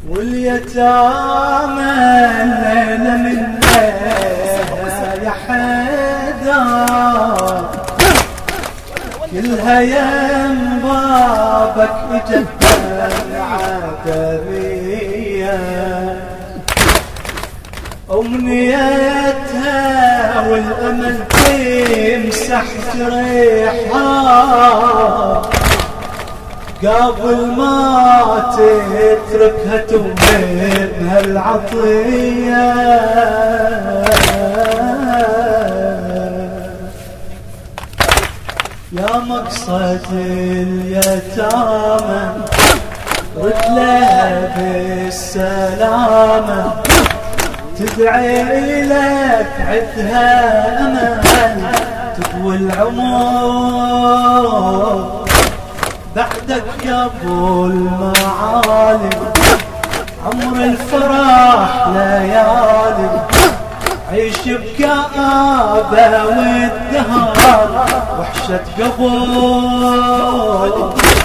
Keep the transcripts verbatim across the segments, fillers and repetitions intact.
واليتامى الليلة منها يا حيدر كلها يم بابك اجت العتبية أمنيتها والأمل تمسح جريحها قبل ما تتركها تمنها العطية يا مقصد اليتامى رد لها بالسلامة تدعي لك عدها أمل تطوي العمر بعدك يا ابو المعالم عمر الفرح ليالي عيش بكآبة والدهر وحشة قبول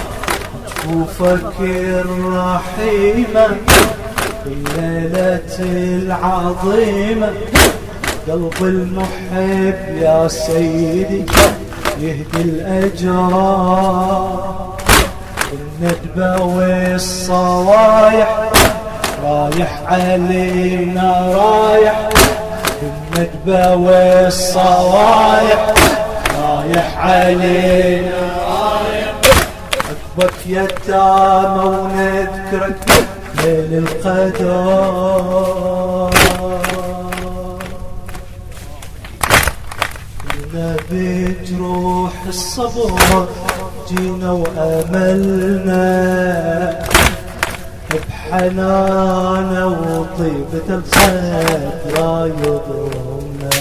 وفكر رحيمة الليلة العظيمة قلب المحب يا سيدي يهدي الأجرار الندبة والصوايح رايح علينا رايح الندبة والصوايح رايح علينا رايح أكبك يتامى ونذكرك ليل القدر كلنا بجروح الصبر جينا وأملنا بحنانة وطيبة الخير يضرنا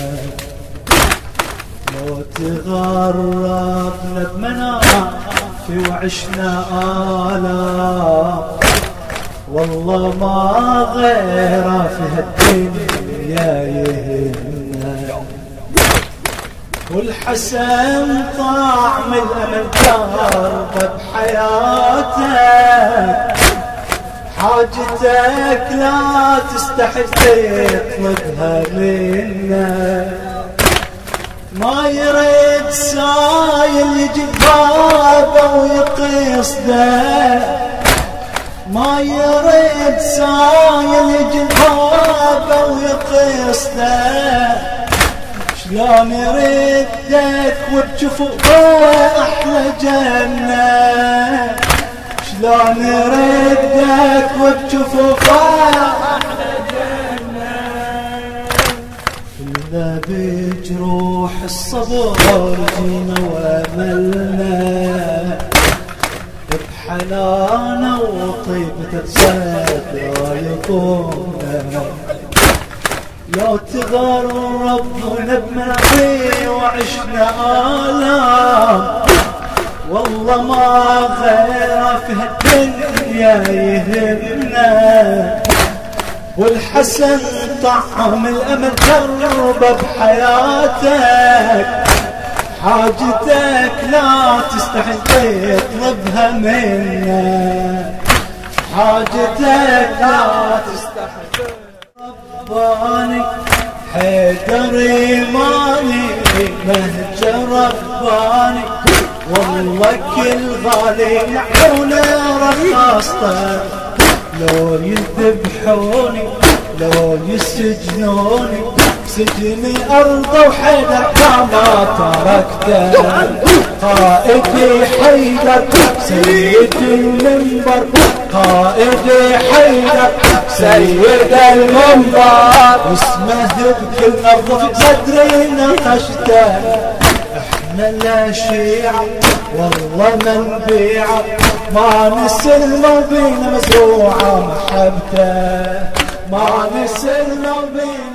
لو تغربنا بمنافي وعشنا آلام والله ما غيره في هالدنيا يهمنا والحسن طعم الأمل جرب بحياتك حاجتك لا تستحي تطلبها منا ما يريد سايل يجي بابه ويقصده ما يريد سايل يجي بابه ويقصده شلون يردك وبجفوفه احلى جنة شلون يردك وبجفوفه احلى جنة كلنا بجروح الصبر جينا واملنا بحنانه وطيبة الصدر يقومنا لو تغربنا بمناخي وعشنا آلام والله ما غير في هالدنيا يهمنا والحسن طعم الأمل جربه بحياتك حاجتك لا تستحي تطلبها منا حاجتك لا تستحي رباني حيدر إيماني مهجر رباني والله كل غالي عيونه رخصته لو يذبحوني لو يسجنوني سجني أرض وحيدر ما تركته قائدي حيدر سيد المنبر قائدي حيدر سيد المنبر اسمه بكل أرض في صدري نقشته احنا لا شيعة والله ما نبيعه ما نسلم بينا مزروعة محبته ما نسلم بينا